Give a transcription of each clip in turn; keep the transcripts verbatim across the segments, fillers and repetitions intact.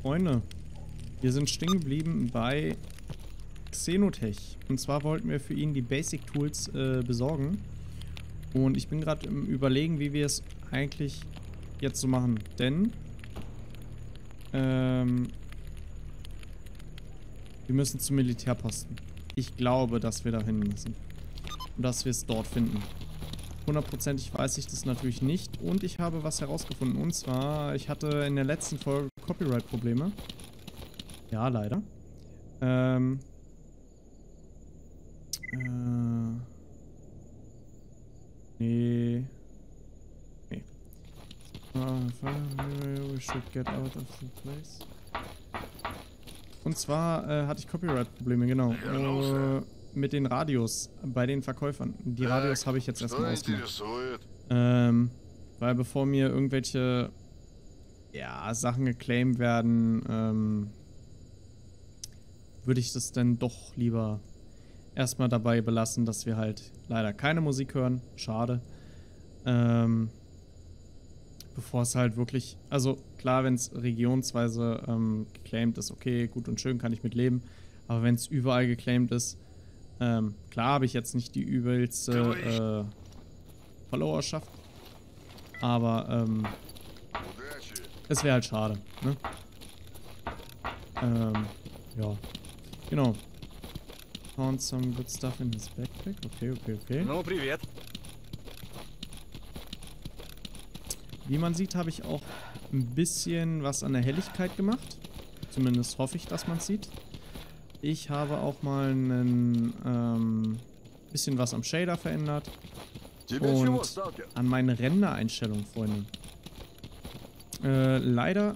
Freunde, wir sind stehen geblieben bei Xenotech. Und zwar wollten wir für ihn die Basic Tools äh, besorgen. Und ich bin gerade im Überlegen, wie wir es eigentlich jetzt so machen. Denn ähm, wir müssen zum Militärposten. Ich glaube, dass wir da hin müssen. Und dass wir es dort finden. Hundertprozentig weiß ich das natürlich nicht. Und ich habe was herausgefunden. Und zwar, ich hatte in der letzten Folge Copyright-Probleme. Ja, leider. Ähm. Äh. Nee. Nee. We should get out of the place. Und zwar äh, hatte ich Copyright-Probleme, genau. Äh, mit den Radios bei den Verkäufern. Die Radios habe ich jetzt erstmal ausgemacht. Ähm, weil bevor mir irgendwelche ja, Sachen geclaimed werden, ähm, würde ich das dann doch lieber erstmal dabei belassen, dass wir halt leider keine Musik hören. Schade. Ähm, bevor es halt wirklich, also klar, wenn es regionsweise ähm, geclaimed ist, okay, gut und schön, kann ich mit leben. Aber wenn es überall geclaimed ist, ähm, klar habe ich jetzt nicht die übelste äh, Followerschaft, aber ähm, es wäre halt schade, ne? Ähm, ja, genau. Found some good stuff in his backpack. Okay, okay, okay. Ну, привет. Wie man sieht, habe ich auch ein bisschen was an der Helligkeit gemacht. Zumindest hoffe ich, dass man es sieht. Ich habe auch mal ein ähm, bisschen was am Shader verändert. Und an meine Rendereinstellung, Freunde. Äh, leider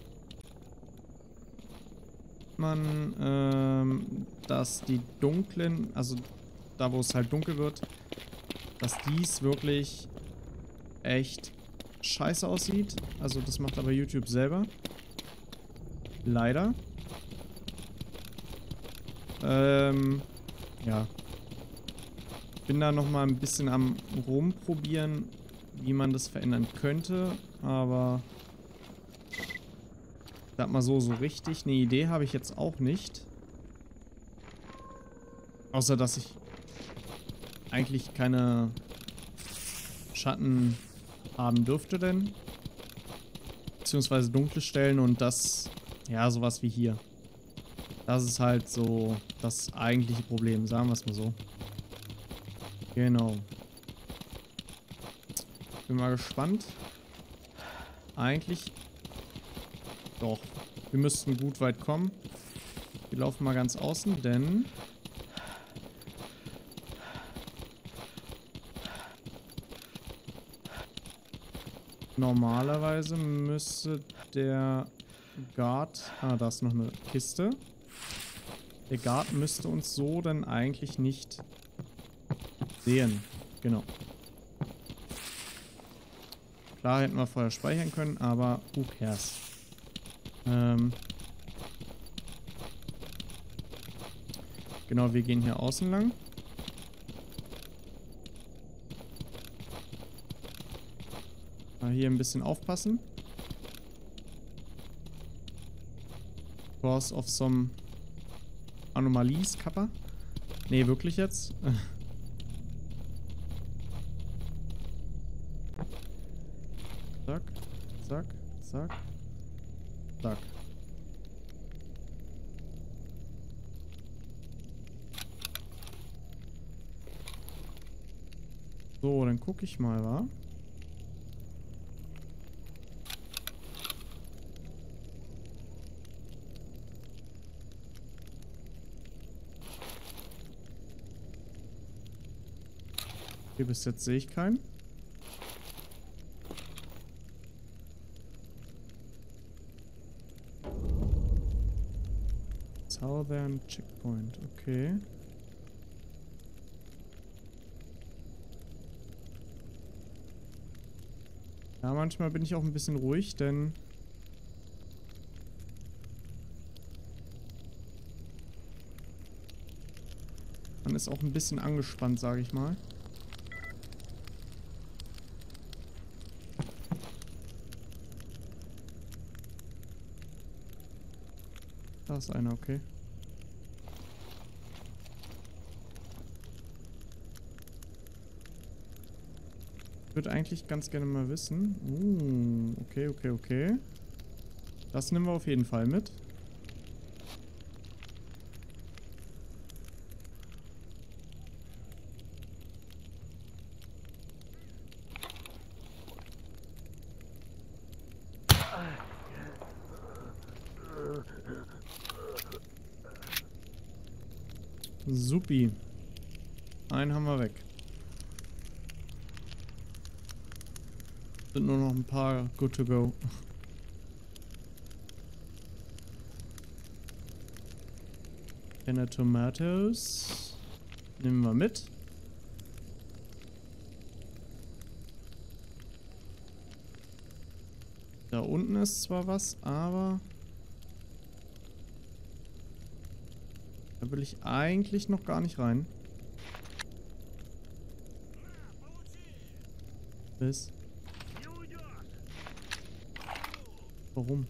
man, ähm, dass die dunklen, also da wo es halt dunkel wird, dass dies wirklich echt scheiße aussieht. Also das macht aber YouTube selber. Leider. Ähm, ja. Bin da nochmal ein bisschen am rumprobieren, wie man das verändern könnte, aber sag mal so, so richtig eine Idee habe ich jetzt auch nicht. Außer, dass ich eigentlich keine Schatten haben dürfte denn. Beziehungsweise dunkle Stellen und das, ja, sowas wie hier. Das ist halt so das eigentliche Problem, sagen wir es mal so. Genau. Bin mal gespannt. Eigentlich doch. Wir müssten gut weit kommen. Wir laufen mal ganz außen, denn normalerweise müsste der Guard... Ah, da ist noch eine Kiste. Der Guard müsste uns so dann eigentlich nicht sehen. Genau. Klar hätten wir vorher speichern können, aber who cares? Ähm genau, wir gehen hier außen lang. Mal hier ein bisschen aufpassen. Cause of some Anomalies, Kappa. Nee, wirklich jetzt? Zack, zack, zack, zack. So, dann gucke ich mal, wa? Okay, bis jetzt sehe ich keinen. Southern Checkpoint, okay. Ja, manchmal bin ich auch ein bisschen ruhig, denn man ist auch ein bisschen angespannt, sage ich mal. Da ist einer, okay. Ich würde eigentlich ganz gerne mal wissen. Uh, okay, okay, okay. Das nehmen wir auf jeden Fall mit. Supi. Einen haben wir weg. Sind nur noch ein paar good to go. Keine Tomatoes. Nehmen wir mit. Da unten ist zwar was, aber da will ich eigentlich noch gar nicht rein. Was? Warum?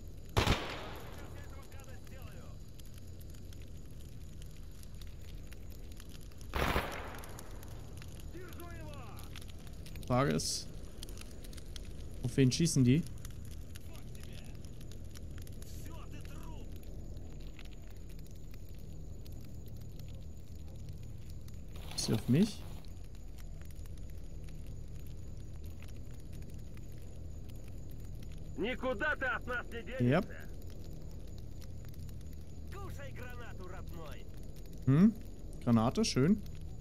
Frage ist, auf wen schießen die? Ist sie auf mich? Никуда ты от нас не денешься. Yep. Кушай гранату, родной. Hm? Granate, schön.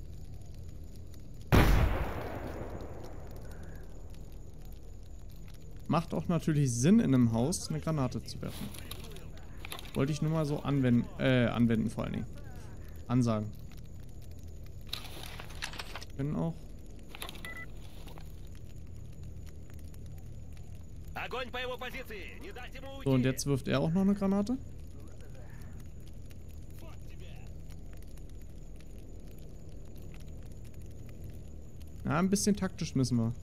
Macht auch natürlich Sinn, in einem Haus eine Granate zu werfen. Wollte ich nur mal so anwenden, äh, anwenden vor allen Dingen. Ansagen. Können auch. Огонь по его позиции. Не дать ему уйти. So, und jetzt wirft er auch noch eine Granate. Ja, ein bisschen taktisch müssen wir.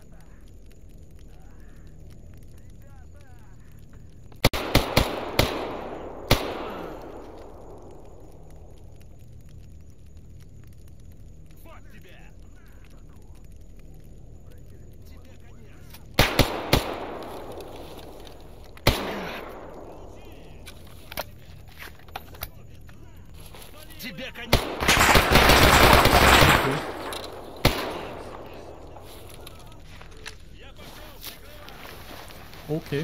Тебе конец. Okay.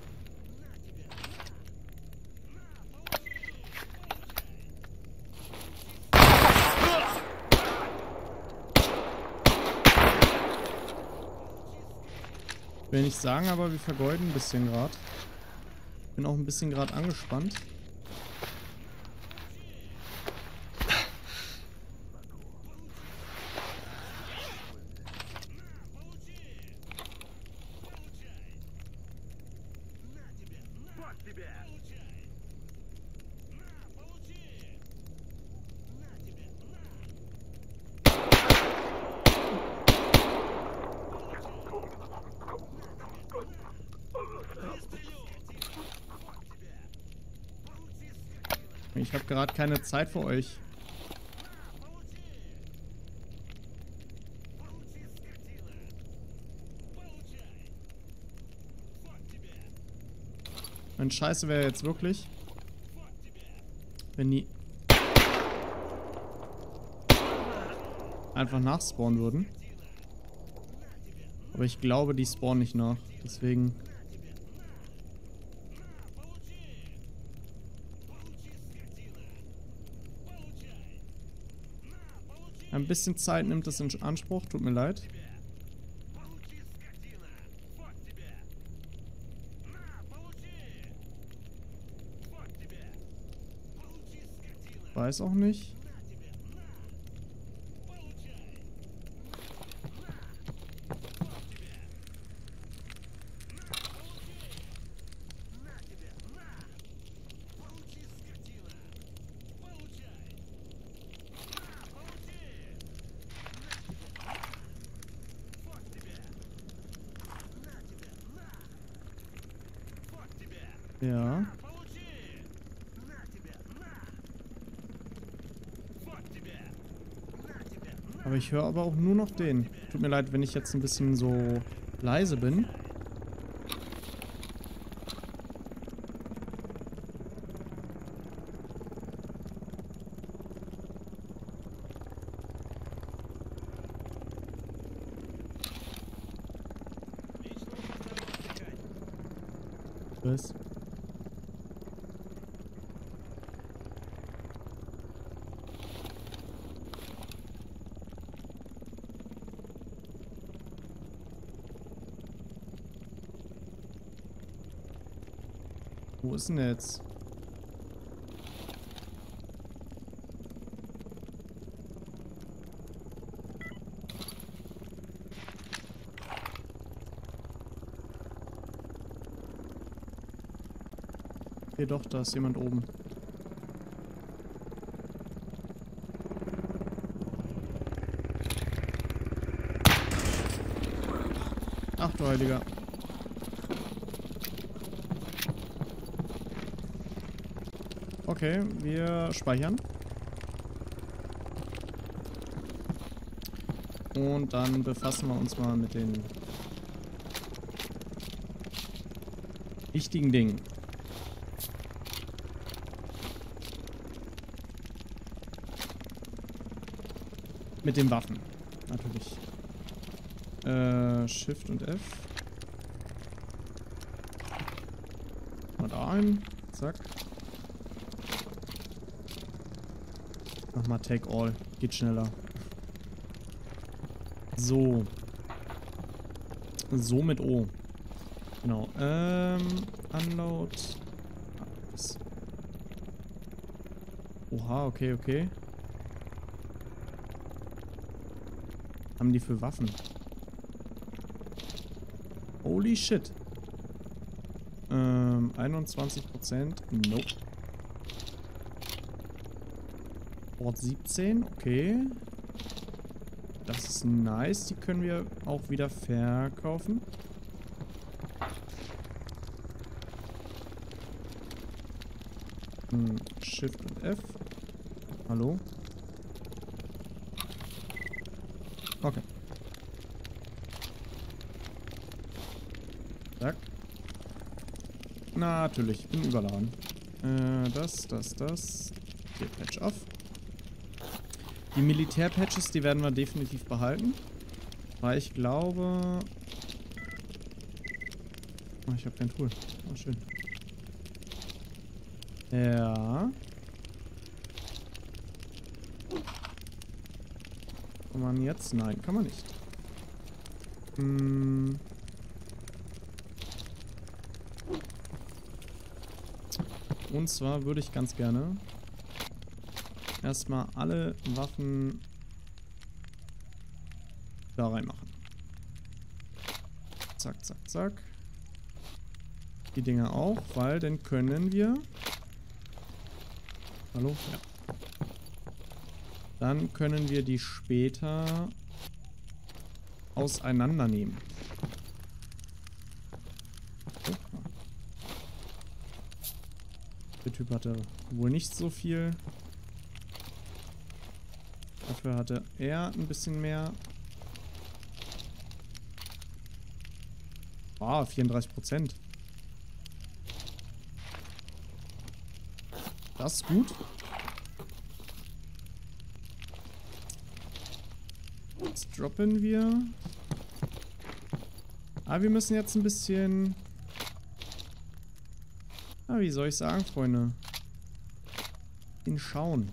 Will nicht sagen, aber wir vergeuden ein bisschen gerade. Bin auch ein bisschen gerade angespannt. Ich habe gerade keine Zeit für euch. Mein Scheiße wäre jetzt wirklich, wenn die einfach nachspawnen würden. Aber ich glaube, die spawnen nicht nach. Deswegen... Ein bisschen Zeit nimmt es in Anspruch, tut mir leid. Weiß auch nicht. Ja. Aber ich höre aber auch nur noch den. Tut mir leid, wenn ich jetzt ein bisschen so leise bin. Was? Wo ist denn der jetzt? Hier doch, da ist jemand oben. Ach du Heiliger. Okay, wir speichern. Und dann befassen wir uns mal mit den wichtigen Dingen. Mit den Waffen. Natürlich. Äh, Shift und F. Mal da ein. Zack. Mach mal Take All. Geht schneller. So. So mit O. Genau. Ähm, Unload. Oha, okay, okay. Haben die für Waffen? Holy shit. Ähm, einundzwanzig Prozent. Nope. Port siebzehn, okay. Das ist nice. Die können wir auch wieder verkaufen. Hm, Shift und F. Hallo? Okay. Zack. Natürlich, bin überladen. Äh, das, das, das. Hier, Patch off. Die Militär-Patches, die werden wir definitiv behalten. Weil ich glaube... Oh, ich habe kein Tool. Oh, schön. Ja. Kann man jetzt? Nein, kann man nicht. Hm. Und zwar würde ich ganz gerne erstmal alle Waffen da reinmachen. Zack, zack, zack. Die Dinger auch, weil dann können wir... Hallo? Ja. Dann können wir die später auseinandernehmen. Oh. Der Typ hatte wohl nicht so viel. Dafür hatte er ein bisschen mehr. Ah, vierunddreißig Prozent. Das ist gut. Jetzt droppen wir. Aber wir müssen jetzt ein bisschen... Ah, wie soll ich sagen, Freunde? Hinschauen.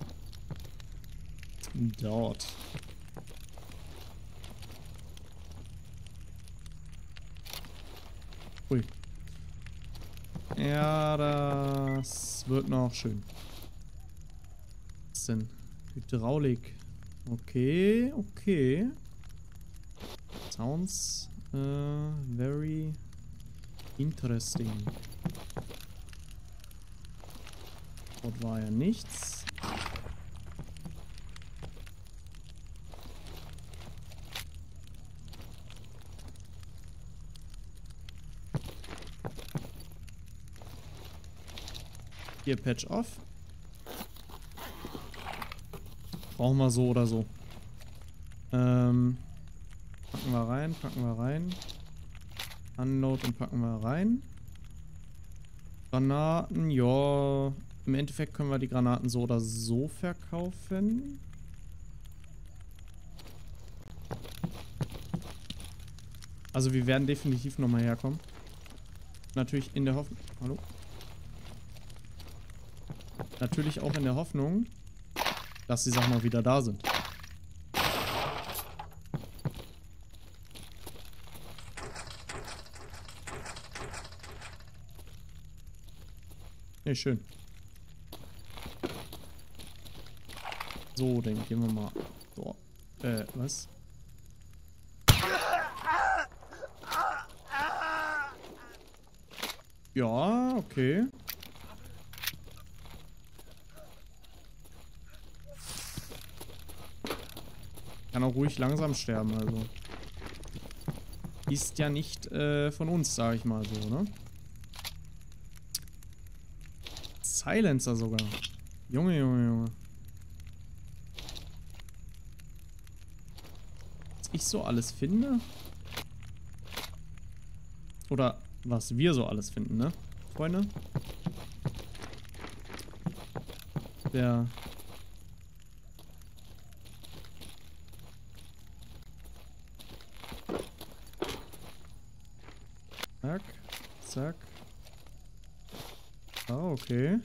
Dort. Ui. Ja, das wird noch schön. Was ist denn? Hydraulik. Okay, okay. Sounds uh, very interesting. Dort war ja nichts. Hier Patch off. Brauchen wir so oder so. Ähm, packen wir rein, packen wir rein. Unload und packen wir rein. Granaten, ja. Im Endeffekt können wir die Granaten so oder so verkaufen. Also wir werden definitiv nochmal herkommen. Natürlich in der Hoffnung... Hallo? Natürlich auch in der Hoffnung, dass die Sachen auch wieder da sind. Ne, schön. So, dann gehen wir mal... So, äh, was? Ja, okay. Kann auch ruhig langsam sterben, also. Ist ja nicht äh, von uns, sag ich mal so, ne? Silencer sogar. Junge, Junge, Junge. Was ich so alles finde? Oder was wir so alles finden, ne? Freunde? Der... Zack, zack. Ah, okay.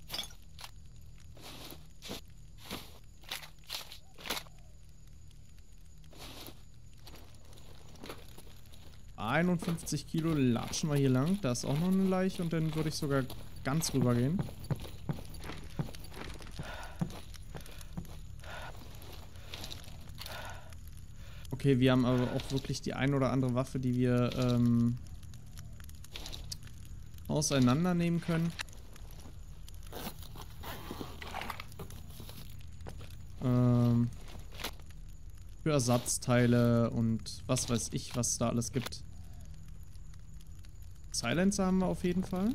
einundfünfzig Kilo latschen wir hier lang. Da ist auch noch eine Leiche und dann würde ich sogar ganz rüber gehen. Okay, wir haben aber auch wirklich die ein oder andere Waffe, die wir ähm, auseinandernehmen können. Ähm, für Ersatzteile und was weiß ich, was es da alles gibt. Silencer haben wir auf jeden Fall.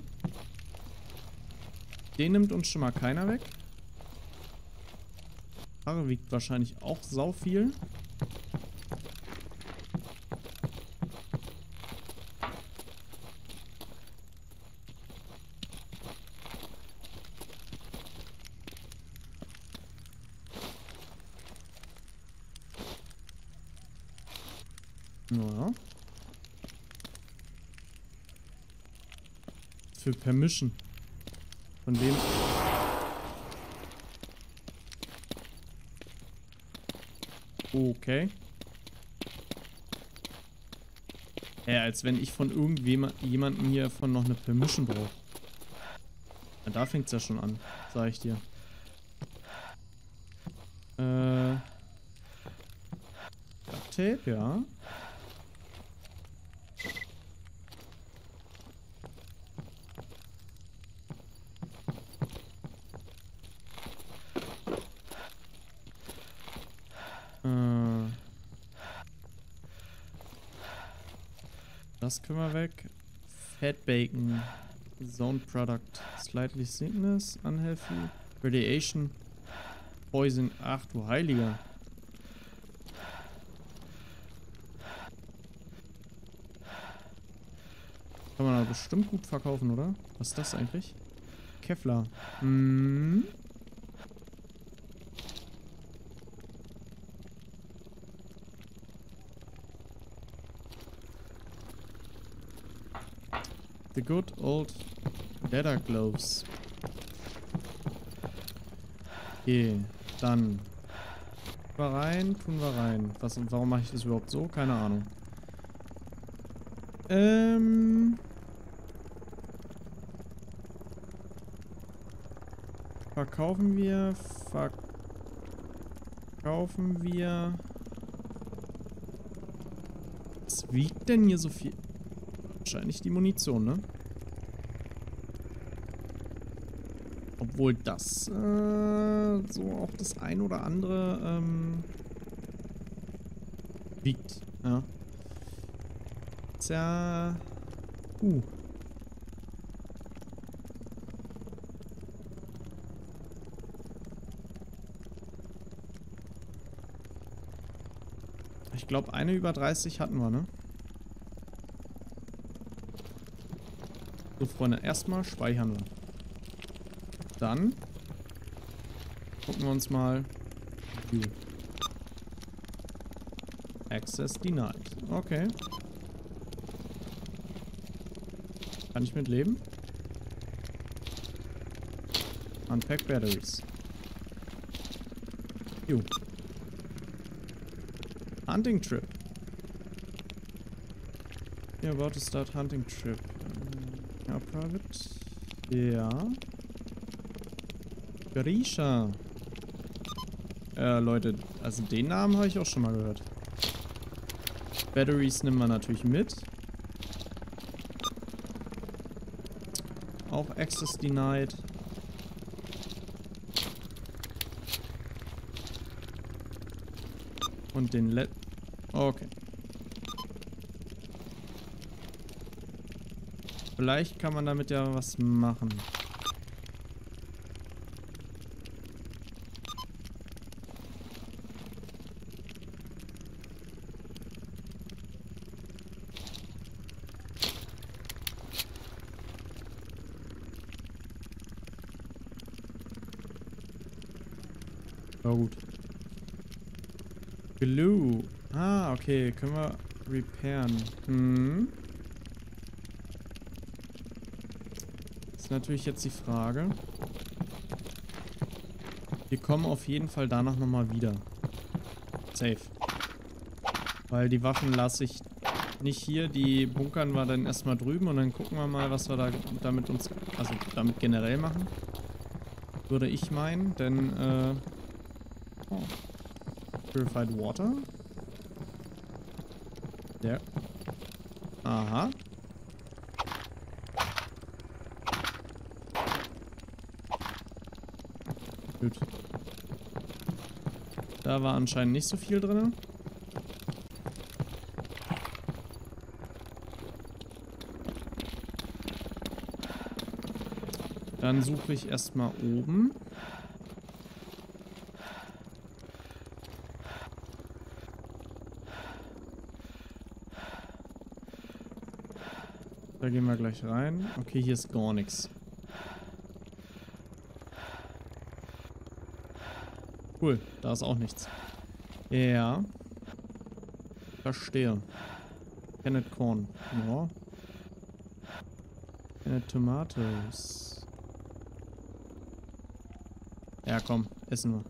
Den nimmt uns schon mal keiner weg. Karre wiegt wahrscheinlich auch sau viel. Ja. Für Permission. Von wem? Okay. Ja, als wenn ich von irgendjemandem hier von noch eine Permission brauche. Ja, da fängt es ja schon an, sag ich dir. Äh. Tape, ja. Das können wir weg. Fat Bacon. Zone Product. Slightly Sickness. Unhealthy. Radiation. Poison. Ach du Heiliger. Kann man aber bestimmt gut verkaufen, oder? Was ist das eigentlich? Kevlar. Hm. The good old leather gloves. Okay, dann tun wir rein, tun wir rein. Was, warum mache ich das überhaupt so? Keine Ahnung. Ähm. Verkaufen wir. Verkaufen wir. Was wiegt denn hier so viel? Wahrscheinlich die Munition, ne? Obwohl das äh, so auch das ein oder andere ähm, wiegt. Ja. Tja. Uh. Ich glaube, eine über dreißig hatten wir, ne? So, Freunde, erstmal speichern wir. Dann gucken wir uns mal. View. Access denied. Okay. Kann ich mit leben? Unpack batteries. Jo. Hunting trip. You're about to start hunting trip. Ja, private. Ja. Grisha. Äh, Leute, also den Namen habe ich auch schon mal gehört. Batteries nehmen wir natürlich mit. Auch Access denied. Und den Let... Okay. Vielleicht kann man damit ja was machen. Oh, gut. Glue. Ah, okay. Können wir repairen. Hm. Ist natürlich jetzt die Frage. Wir kommen auf jeden Fall danach nochmal wieder. Safe. Weil die Waffen lasse ich nicht hier. Die bunkern wir dann erstmal drüben und dann gucken wir mal, was wir da damit uns, also damit generell machen. Würde ich meinen, denn, äh, oh. Purified Water. Der. Aha. Gut. Da war anscheinend nicht so viel drin. Dann suche ich erstmal oben. Da gehen wir gleich rein. Okay, hier ist gar nichts. Cool, da ist auch nichts. Ja. Verstehe. Canned Corn. Ja. Canned Tomatoes. Ja, komm, essen wir.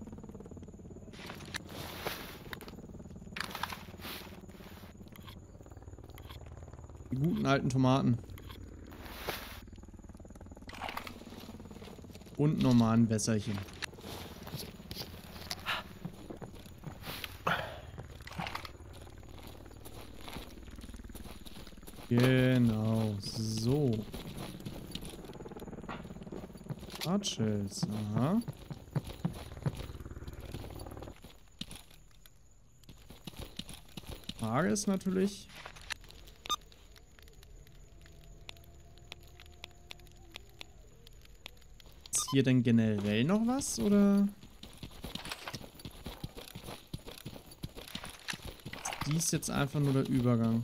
Die guten alten Tomaten. Und normalen Wässerchen. Genau, so. Archels, aha. Frage ist natürlich... Ist hier denn generell noch was, oder? Ist dies jetzt einfach nur der Übergang?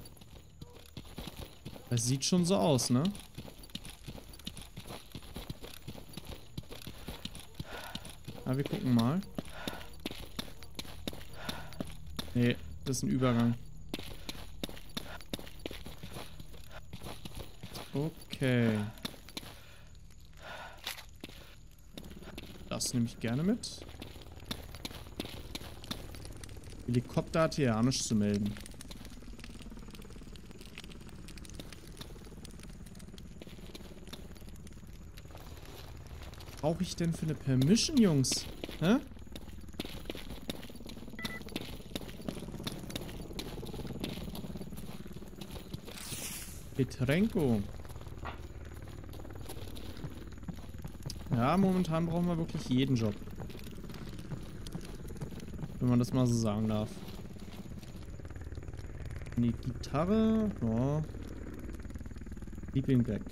Das sieht schon so aus, ne? Aber wir gucken mal. Nee, das ist ein Übergang. Okay. Das nehme ich gerne mit. Helikopter hat hier ja nichts zu melden. Was brauche ich denn für eine Permission, Jungs? Hä? Petrenko. Ja, momentan brauchen wir wirklich jeden Job. Wenn man das mal so sagen darf. Die Gitarre. Ja. Sleeping Bag.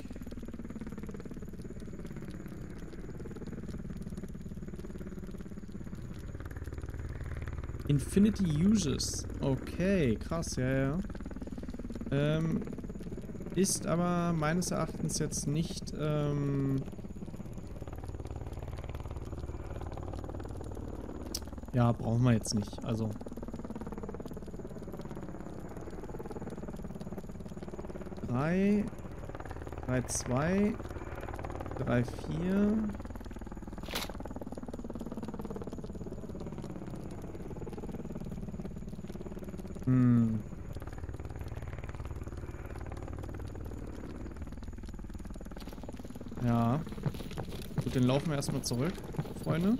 Infinity Uses. Okay, krass, ja, ja. Ähm, ist aber meines Erachtens jetzt nicht, ähm... ja, brauchen wir jetzt nicht, also... drei, drei, zwei, drei, vier... Hm. Ja. Gut, dann laufen wir erstmal zurück, Freunde.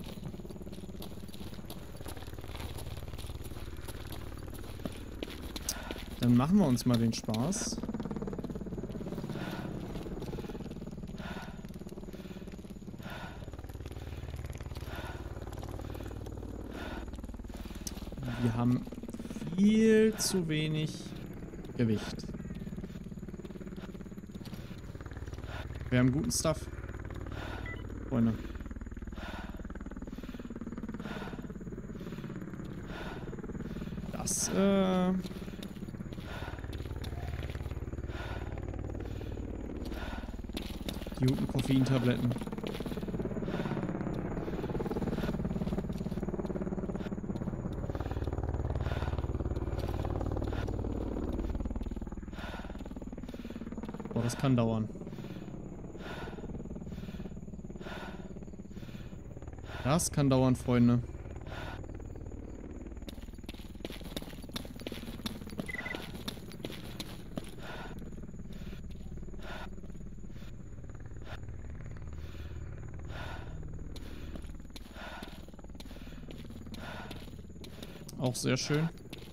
Dann machen wir uns mal den Spaß. Wir haben viel zu wenig Gewicht. Wir haben guten Stuff. Freunde. Das, äh... die guten Koffeintabletten. Boah, das kann dauern. Das kann dauern, Freunde. Auch sehr schön.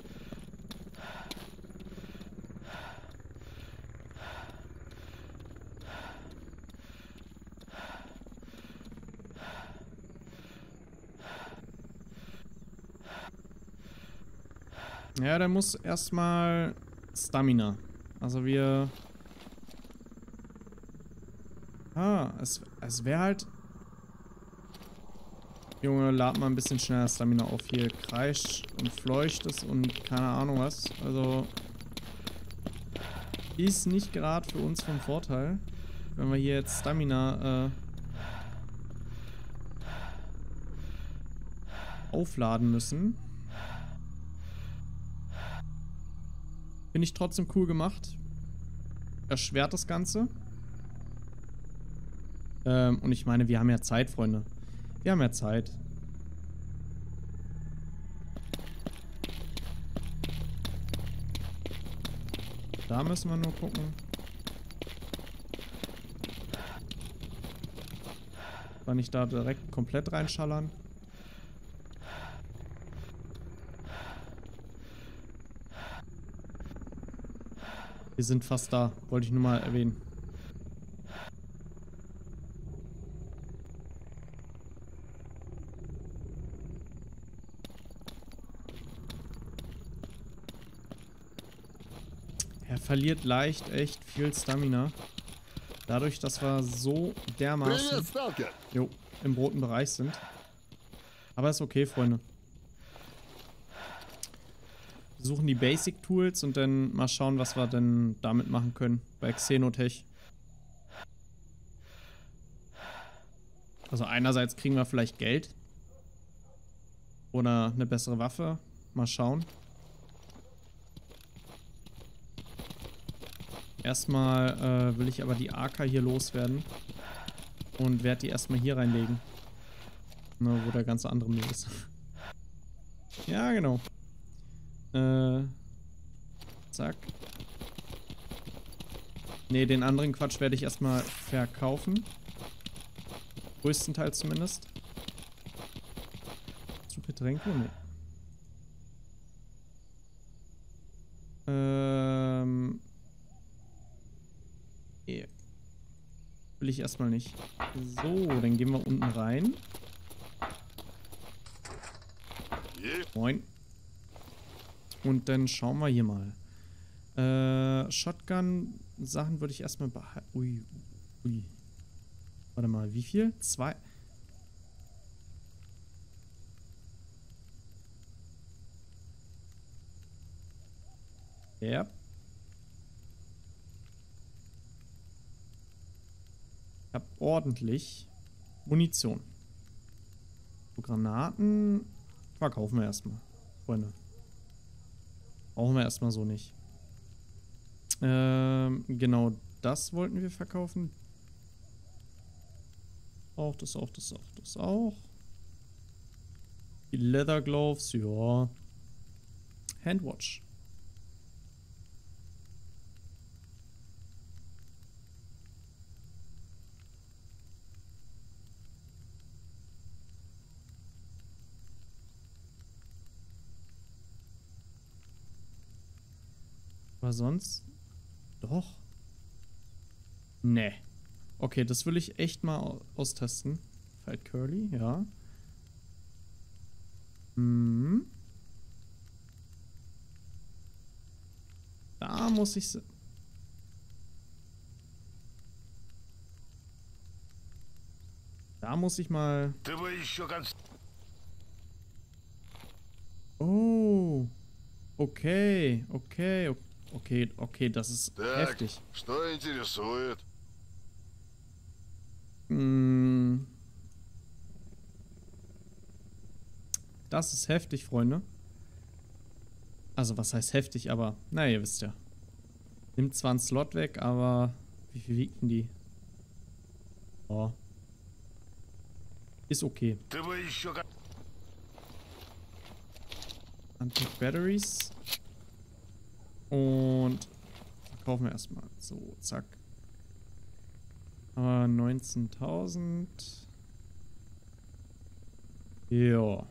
Ja, der muss erstmal Stamina. Also wir... Ah, es, es wäre halt... Junge, lad mal ein bisschen schneller Stamina auf. Hier kreischt und fleucht es und keine Ahnung was. Also... Ist nicht gerade für uns vom Vorteil, wenn wir hier jetzt Stamina äh, aufladen müssen. Finde ich trotzdem cool gemacht. Erschwert das Ganze. Ähm, und ich meine, wir haben ja Zeit, Freunde. Wir haben ja Zeit. Da müssen wir nur gucken. Kann ich da direkt komplett reinschallern? Wir sind fast da. Wollte ich nur mal erwähnen. Er verliert leicht echt viel Stamina. Dadurch, dass wir so dermaßen jo, im roten Bereich sind. Aber ist okay, Freunde. Wir suchen die Basic Tools und dann mal schauen, was wir denn damit machen können bei Xenotech. Also einerseits kriegen wir vielleicht Geld. Oder eine bessere Waffe. Mal schauen. Erstmal äh, will ich aber die A K hier loswerden. Und werde die erstmal hier reinlegen. Na, wo der ganze andere Müll ist. Ja, genau. Äh. Zack. Ne, den anderen Quatsch werde ich erstmal verkaufen. Größtenteils zumindest. Zu Petrenko? Ne. Ähm. Yeah. Will ich erstmal nicht. So, dann gehen wir unten rein. Moin. Und dann schauen wir hier mal. Äh, Shotgun-Sachen würde ich erstmal behalten. Ui, ui. Warte mal, wie viel? Zwei. Ja. Ich habe ordentlich Munition. So, Granaten verkaufen wir erstmal, Freunde. Brauchen wir erstmal so nicht. Ähm, genau das wollten wir verkaufen. Auch das, auch das, auch das, auch. Die Leather Gloves, ja. Handwatch. Aber sonst... Doch. Nee. Okay, das will ich echt mal austesten. Fight Curly, ja. Hm. Da muss ich... Da muss ich mal... Oh. Okay, okay, okay. Okay, okay, das ist Так, heftig. что интересует? Mm. Das ist heftig, Freunde. Also, was heißt heftig, aber... Na, ihr wisst ja. Nimmt zwar einen Slot weg, aber... Wie viel wiegten die? Oh. Ist okay. Anti-Batteries. Und verkaufen wir erstmal. So, zack. Aber neunzehntausend. Ja.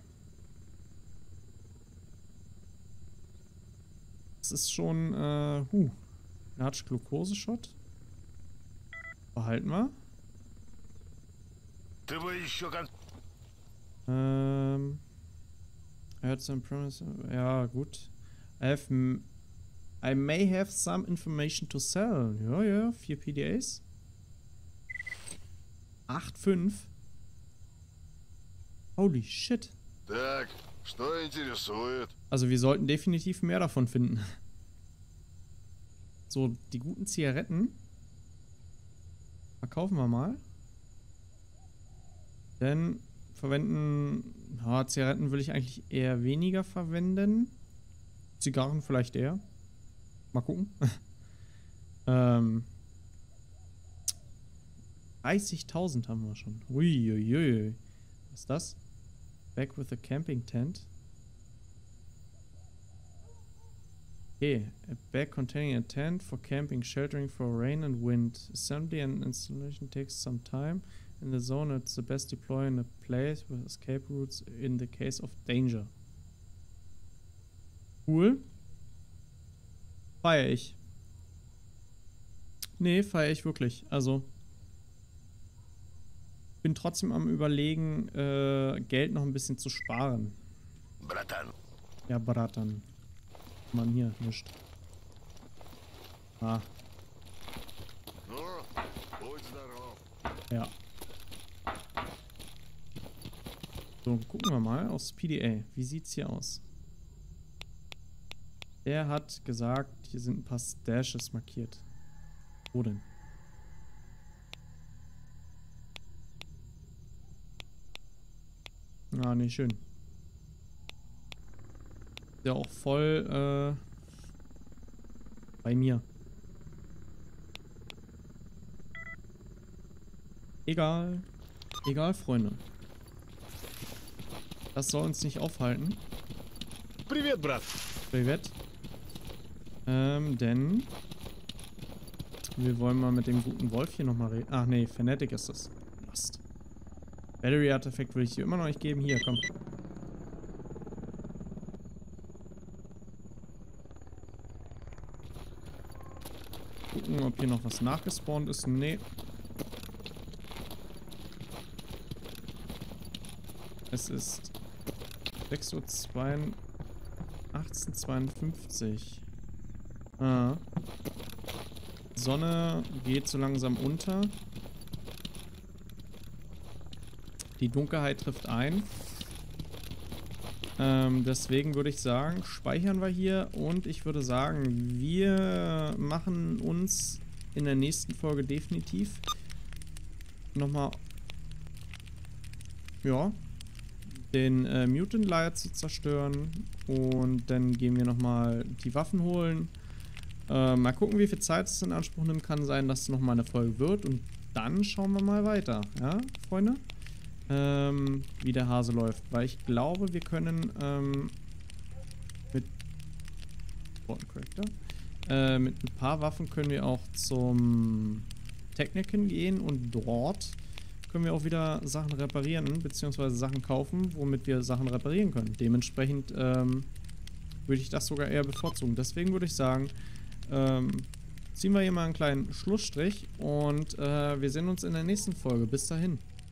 Das ist schon, äh, huh. Large Glucose-Shot. Behalten wir. Ähm. I heard some promise. Ja, gut. I have... I may have some information to sell. Ja, ja, vier P D As. acht Komma fünf. Holy shit. Так, что интересует? Also wir sollten definitiv mehr davon finden. So, die guten Zigaretten verkaufen wir mal. Denn verwenden... Ja, Zigaretten will ich eigentlich eher weniger verwenden. Zigarren vielleicht eher. Mal gucken. ähm, dreißigtausend haben wir schon. Uiuiui. Was ist das? Back with a camping tent. Okay. A bag containing a tent for camping, sheltering for rain and wind. Assembly and installation takes some time. In the zone, it's the best deploy in a place with escape routes in the case of danger. Cool. Feier ich. Nee, feier ich wirklich. Also. Bin trotzdem am Überlegen, äh, Geld noch ein bisschen zu sparen. Bratан. Ja, Bratan. Mann, hier, nischt. Ah. Ну, будь здоров. Ja. So, gucken wir mal aufs P D A. Wie sieht's hier aus? Er hat gesagt, hier sind ein paar Stashes markiert. Wo denn? Ah, nee, schön. Ist ja auch voll äh, bei mir. Egal. Egal, Freunde. Das soll uns nicht aufhalten. Привет, брат. Privet. Ähm, denn wir wollen mal mit dem guten Wolf hier nochmal reden. Ach nee, Fanatic ist das. Last. Battery Artifact will ich dir immer noch nicht geben. Hier, komm. Gucken, ob hier noch was nachgespawnt ist. Nee. Es ist sechs Uhr achtzehn zweiundfünfzig. Ah. Sonne geht so langsam unter. Die Dunkelheit trifft ein. Ähm, deswegen würde ich sagen, speichern wir hier und ich würde sagen, wir machen uns in der nächsten Folge definitiv nochmal, ja, den äh, Mutant Lair zu zerstören und dann gehen wir nochmal die Waffen holen. Äh, mal gucken, wie viel Zeit es in Anspruch nimmt. Kann sein, dass es nochmal eine Folge wird und dann schauen wir mal weiter, ja, Freunde? Ähm, wie der Hase läuft, weil ich glaube, wir können ähm, mit äh, mit ein paar Waffen können wir auch zum Techniken gehen und dort können wir auch wieder Sachen reparieren, beziehungsweise Sachen kaufen, womit wir Sachen reparieren können. Dementsprechend ähm, würde ich das sogar eher bevorzugen. Deswegen würde ich sagen, ähm, ziehen wir hier mal einen kleinen Schlussstrich und äh, wir sehen uns in der nächsten Folge. Bis dahin.